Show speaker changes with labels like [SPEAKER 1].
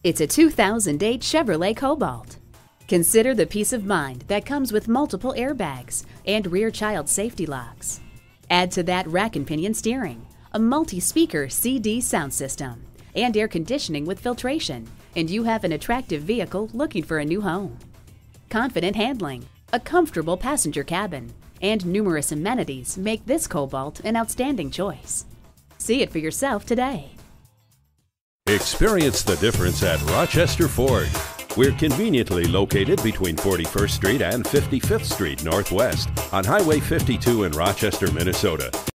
[SPEAKER 1] It's a 2008 Chevrolet Cobalt. Consider the peace of mind that comes with multiple airbags and rear child safety locks. Add to that rack and pinion steering, a multi-speaker CD sound system, and air conditioning with filtration, and you have an attractive vehicle looking for a new home. Confident handling, a comfortable passenger cabin, and numerous amenities make this Cobalt an outstanding choice. See it for yourself today.
[SPEAKER 2] Experience the difference at Rochester Ford. We're conveniently located between 41st Street and 55th Street Northwest on Highway 52 in Rochester, Minnesota.